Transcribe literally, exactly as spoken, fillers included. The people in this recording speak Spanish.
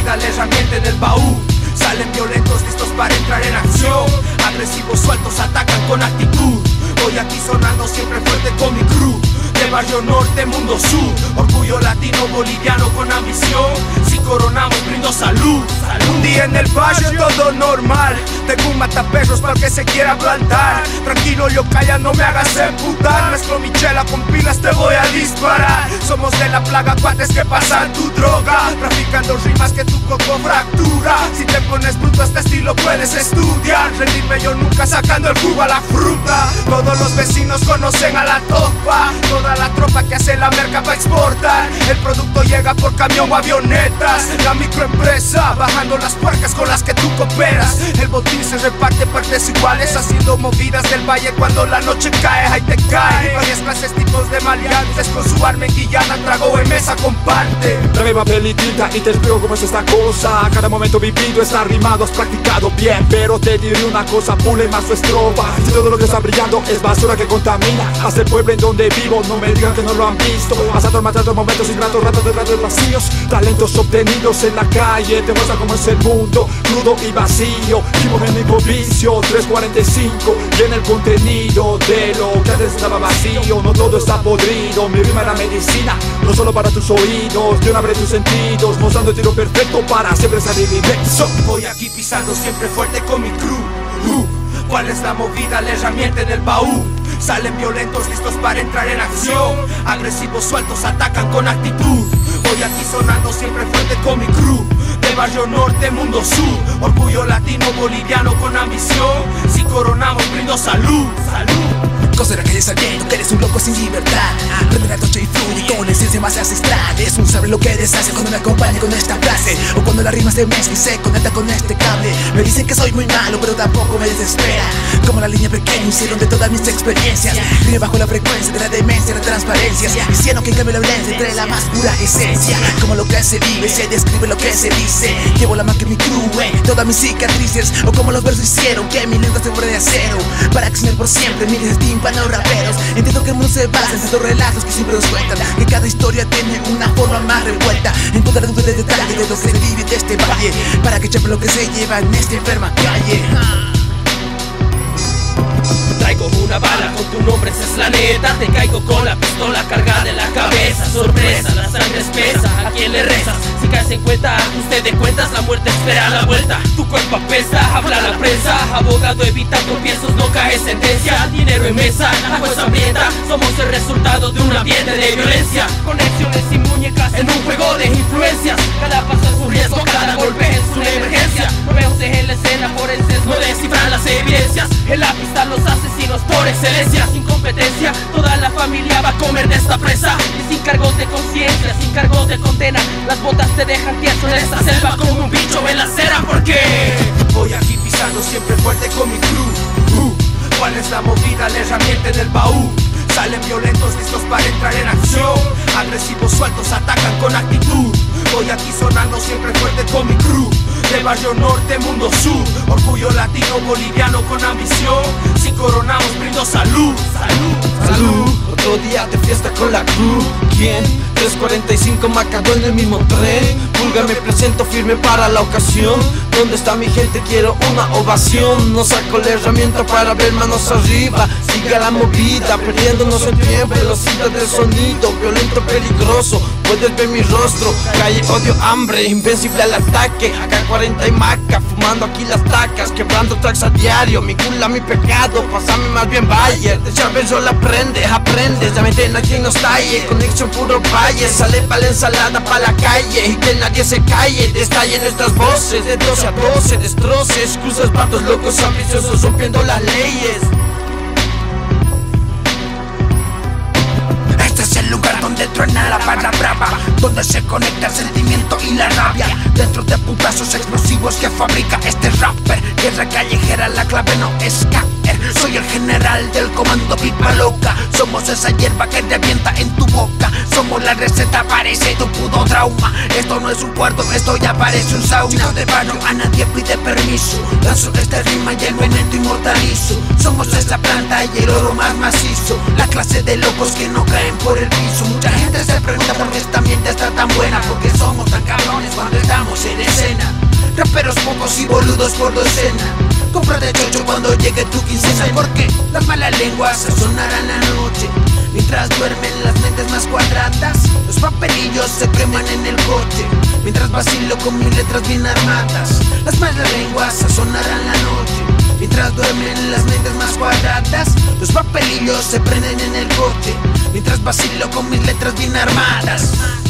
movida, la herramienta en el baúl. Salen violentos, listos para entrar en acción. Agresivos, sueltos, atacan con actitud. Voy aquí sonando siempre fuerte con mi crew. De barrio norte, mundo sur. Orgullo latino, boliviano con ambición. Si coronamos, brindo salud, salud. Un día en el barrio todo normal. Tengo un mataperros para el que se quiera plantar. Tranquilo, yo calla, no me hagas emputar. Mezclo mi chela con pilas, te voy a disparar. Somos de la plaga, cuates que pasan tu droga. Traficando rimas que tu coco fractura. Si te pones bruto, este estilo puedes estudiar. Rendirme yo nunca sacando el jugo a la fruta. Todos los vecinos conocen a la topa. Toda la tropa que hace la merca para exportar. El producto llega por camión o avionetas. La microempresa bajando las puercas con las que tú cooperas. El botín se reparte partes iguales, haciendo movidas del valle cuando la noche cae. Ahí te cae. Varias clases, tipos de maleantes con su arma enguillada, trago en mesa, comparte. Tráeme papel y tinta y te explico cómo es esta cosa. Cada momento vivido está rimado, has practicado bien. Pero te diré una cosa, pule más su estrofa. Si todo lo que está brillando es basura que contamina, hasta el pueblo en donde vivo, no me digan que no lo han visto. Has atormentado momentos y gratos ratos de ratos vacíos. Talentos obtenidos en la calle, te muestra cómo es el mundo, crudo y vacío. Gimogénico vicio, tres cuarenta y cinco. Llena el contenido de lo que antes estaba vacío. No todo está podrido, mi rima era medicina, no solo para tus oídos. Yo no abre tus sentidos, mostrando el tiro perfecto para siempre salir inmenso. Voy aquí pisando siempre fuerte con mi crew. uh, ¿Cuál es la movida? La herramienta en el baúl. Salen violentos, listos para entrar en acción. Agresivos, sueltos, atacan con actitud. Voy aquí sonando siempre fuerte con mi crew. De barrio norte, mundo sur. Orgullo latino, boliviano con ambición. Si coronamos, brindo salud, salud. Cosa de la calle sabiendo que eres un loco sin libertad. Prende la tocha y fluye con la esencia más ancestral. Es un saber lo que deshace cuando me acompaña con esta frase. O cuando la rima se mezcla y se conecta con este cable. Me dicen que soy muy malo, pero tampoco me desespera. Como la línea pequeña hicieron de todas mis experiencias. Rime bajo la frecuencia de la demencia, la transparencia. Hicieron que cambie la violencia entre la más pura esencia. Como lo que se vive, se describe lo que se dice. Llevo la marca en mi crew, eh, todas mis cicatrices. O como los versos hicieron que mi lengua se vuelva de acero. Para extender por siempre miles de tímpanos raperos. Entiendo que el mundo se basa en estos relatos que siempre nos cuentan. Que cada historia tiene una forma más revuelta. Encontrar dudas de detalle de lo que se vive de este valle. Para que chepe lo que se lleva en esta enferma calle. Traigo una bala con tu nombre, esa es la neta. Te caigo con la pistola cargada en la cabeza. Sorpresa, la sangre espesa, ¿a quién le rezas? Si caes en cuenta, ajuste de cuentas, la muerte espera a la vuelta. Tu cuerpo apesta, habla la prensa. Abogado evita tropiezos, no cae sentencia. Dinero en mesa, la jueza hambrienta. Somos el resultado de un ambiente de violencia. Conexiones y muñecas en un juego de influencias. Cada paso es un riesgo, cada golpe es una emergencia. No veo en la escena forenses, no descifran las evidencias. En la pista los asesinos por excelencia. Sin competencia, toda la familia va a comer de esta presa. Y sin cargos de conciencia, sin cargos de condena, las botas te dejan tieso en esta selva como un bicho en la acera. Porque voy aquí pisando siempre fuerte con mi crew. uh, ¿Cuál es la movida? La herramienta en el baúl. Salen violentos, listos para entrar en acción. Agresivos, sueltos, atacan con actitud. Voy aquí sonando siempre fuerte con mi crew. De barrio norte, mundo sur. Orgullo latino, boliviano con ambición. Si coronamos, brindo salud, salud, salud. Otro día de fiesta con la crew. ¿Quién? tres cuarenta y cinco Macado en el mismo tren. Pulga, me presento firme para la ocasión. ¿Dónde está mi gente? Quiero una ovación. No saco la herramienta para ver manos arriba. Siga la movida, perdiéndonos el tiempo. Velocidad del sonido, violento, peligroso. Puedes ver mi rostro, calle, odio, hambre, invencible al ataque. Acá cuarenta y maca, fumando aquí las tacas, quebrando tracks a diario. Mi cula, mi pecado, pásame más bien Bayer. De Chávez solo aprende, aprendes, ya meten a quien nos talle. Conexión puro valle, sale pa' la ensalada, pa' la calle. Y que nadie se calle, destalle nuestras voces. De doce a doce, destroces, cruzas, vatos locos, ambiciosos, rompiendo las leyes. Donde truena la barra brava, donde se conecta el sentimiento y la rabia. Dentro de putazos explosivos que fabrica este rapper. Guerra callejera, la clave no es caer. Soy el general del comando pipa loca. Somos esa hierba que revienta en tu boca. Somos la receta, parece tu puto trauma. Esto no es un cuarto, esto ya parece un sauna. Chico de barrio, a nadie pide permiso. Lanzo esta rima y el veneno inmortalizo. Somos esa planta y el oro más macizo. La clase de locos que no caen por el piso. Mucha gente se pregunta por qué esta mierda está tan buena, porque somos tan cabrones cuando estamos en escena. Raperos pocos y boludos por docena. Cómprate chocho cuando llegue tu quincena, porque las malas lenguas sonarán la noche mientras duermen las mentes más cuadradas. Los papelillos se queman en el coche mientras vacilo con mis letras bien armadas. Las malas lenguas sonarán la noche mientras duermen las mentes más cuadradas. Los papelillos se prenden en el coche mientras vacilo con mis letras bien armadas.